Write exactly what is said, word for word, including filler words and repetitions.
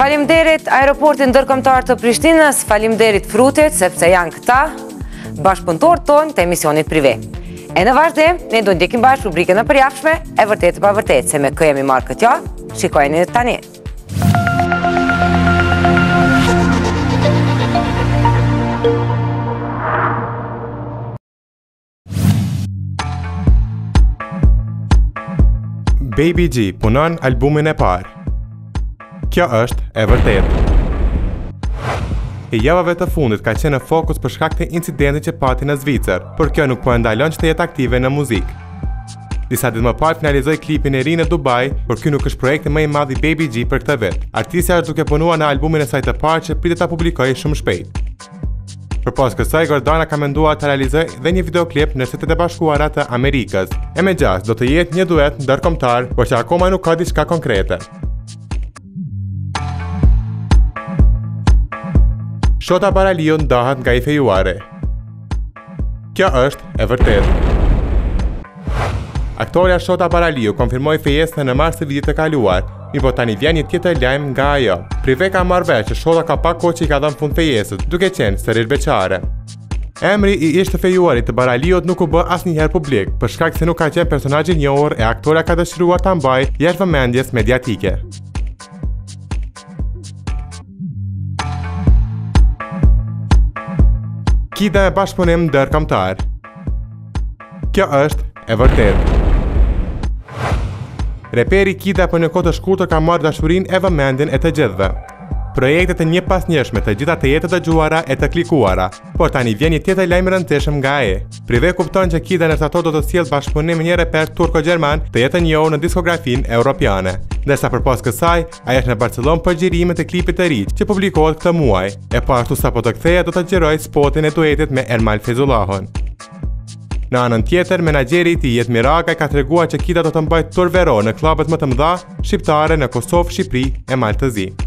Faleminderit Aeroportit Ndërkombëtar të Prishtinës, faleminderit Frutit sepse janë këta bashkëpunëtorët tonë të emisionit prive. E në vazhdim, ne do ndjekim bashkë rubrikën e përjashme e vërtetë pa vërtetë, se me kë jemi marrë këtë javë, shikojeni tani. Baby G punon albumin e parë. Kjo është e vërtetë. E javave të fundit ka qenë në fokus për shkak të incidentit që pati në Zvicër, por kjo nuk po e ndalon që të jetë aktive në muzikë. Disa ditë më parë finalizoi klipin e ri në Dubai, por ky nuk është projekti më i madh i Baby G për këtë vit. Artistja është duke punuar në albumin e saj të parë që pritet ta publikojë shumë shpejt. Përpos kësaj, Gordana ka menduar të realizojë dhe një videoklip në Shtetet e Bashkuara të Amerikës. E me gjashtë do të jetë një duet ndërkombëtar, por që akoma nuk ka diçka konkrete. Shota Baraliu ndahet nga i fejuari. Kjo është e vërtetë. Aktoria Shota Baraliu konfirmoi fejesën në mars të vitit të kaluar, mirë po tani vjen një tjetër lajm nga ajo. Prive ka marrë vesh që Shota ka pak kohë që i ka dhënë fund fejesës, duke qenë sërish beqare. Emri i ish të fejuarit të Baraliut nuk u bë asnjëherë publik, për shkak se nuk ka qenë personazh i njohur e aktoria ka dëshiruar ta mbajë jashtë vëmendjes mediatike. Kida e bashkëpunim ndërkombëtar. Kjo është e vërtetë. Reperi Kida për një kohë të shkurtër ka marrë dashurinë e vëmendjen e të gjithëve. Projektet e një pas njëshme të gjitha të jetë të dëgjuara e të klikuara, por tani vjen një tjetër lajm i rëndësishëm nga ai. Prive kupton që Kida në ato do të sjellë bashkëpunim me një reper turko-gjerman të jetë njohur në diskografinë europiane. Ndërsa përpos kësaj, ai është në Barcelonë për xhirimin e klipit të ri që publikohet këtë muaj, e po ashtu sapo të kthehet do të xhirojë spotin e duetit me Ermal Feyzullahun. Në anën tjetër, menaxheri i tij Jet Miraka ka treguar që Kida do të mbajë tur vero në klubet më të mëdha shqiptare në Kosovë, Shqipëri e Maltëzi.